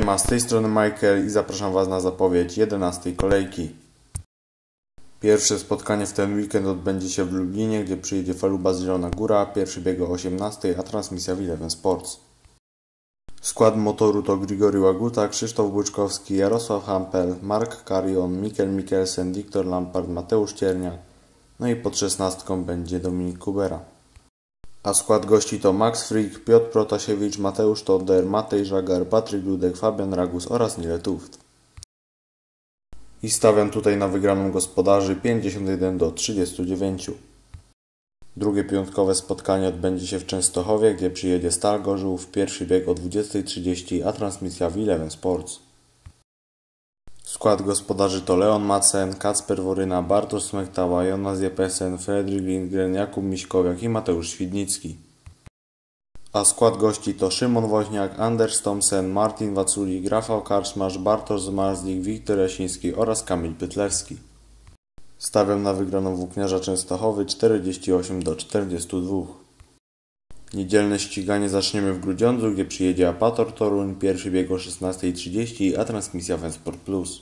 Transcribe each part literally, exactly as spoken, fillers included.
Siema, z tej strony Michael i zapraszam Was na zapowiedź jedenastej kolejki. Pierwsze spotkanie w ten weekend odbędzie się w Lublinie, gdzie przyjedzie Faluba z Zielona Góra, pierwszy bieg o osiemnastej, a transmisja w Eleven Sports. Skład motoru to Grigory Łaguta, Krzysztof Błyczkowski, Jarosław Hampel, Mark Karion, Mikkel Mikkelsen, Wiktor Lampard, Mateusz Cierniak, no i pod szesnastką będzie Dominik Kubera. A skład gości to Max Frick, Piotr Protasiewicz, Mateusz Todder, Matej Żagar, Patryk Dudek, Fabian Ragus oraz Nile Tuft. I stawiam tutaj na wygraną gospodarzy pięćdziesiąt jeden do trzydziestu dziewięciu. Drugie piątkowe spotkanie odbędzie się w Częstochowie, gdzie przyjedzie Stal Gorzów, pierwszy bieg o dwudziestej trzydzieści, a transmisja w Eleven Sports. Skład gospodarzy to Leon Madsen, Kacper Woryna, Bartosz Smektała, Jonas Jeppesen, Fredrik Lindgren, Jakub Miśkowiak i Mateusz Świdnicki. A skład gości to Szymon Woźniak, Anders Thomsen, Martin Waculik, Rafał Karczmarz, Bartosz Zmarzlik, Wiktor Jasiński oraz Kamil Pytlewski. Stawiam na wygraną Włókniarza Częstochowy czterdzieści osiem do czterdziestu dwóch. Niedzielne ściganie zaczniemy w Grudziądzu, gdzie przyjedzie Apator Toruń, pierwszy bieg o szesnastej trzydzieści, a transmisja w Sport Plus.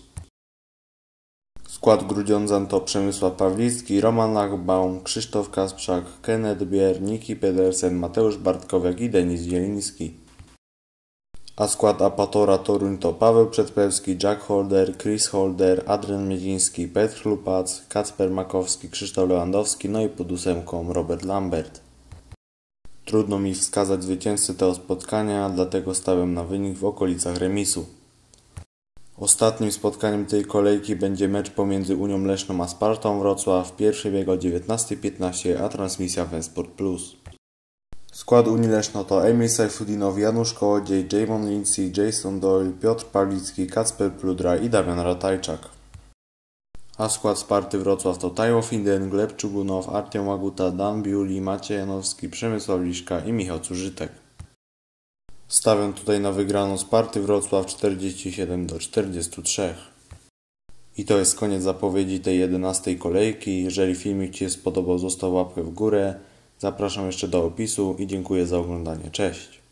Skład Grudziądzan to Przemysław Pawlicki, Roman Lachbaum, Krzysztof Kasprzak, Kenneth Bier, Niki Pedersen, Mateusz Bartkowiak i Denis Zieliński. A skład Apatora Toruń to Paweł Przedpełski, Jack Holder, Chris Holder, Adrian Miedziński, Petr Chlupac, Kacper Makowski, Krzysztof Lewandowski, no i pod ósemką Robert Lambert. Trudno mi wskazać zwycięzcę tego spotkania, dlatego stawiam na wynik w okolicach remisu. Ostatnim spotkaniem tej kolejki będzie mecz pomiędzy Unią Leszną a Spartą Wrocław, pierwszy bieg o dziewiętnastej piętnaście, a transmisja w Sport Plus. Skład Unii Leszno to Emil Sajfudinow, Janusz Kołodziej, Jamon Lindsay, Jason Doyle, Piotr Pawlicki, Kacper Pludra i Damian Ratajczak. A skład Sparty Wrocław to Tajo Finden, Gleb Czugunow, Artem Łaguta, Dan Biuli, Maciej Janowski, Przemysław Liszka i Michał Cużytek. Stawiam tutaj na wygraną Sparty Wrocław czterdzieści siedem do czterdziestu trzech. I to jest koniec zapowiedzi tej jedenastej kolejki. Jeżeli filmik Ci się spodobał, zostaw łapkę w górę. Zapraszam jeszcze do opisu i dziękuję za oglądanie. Cześć!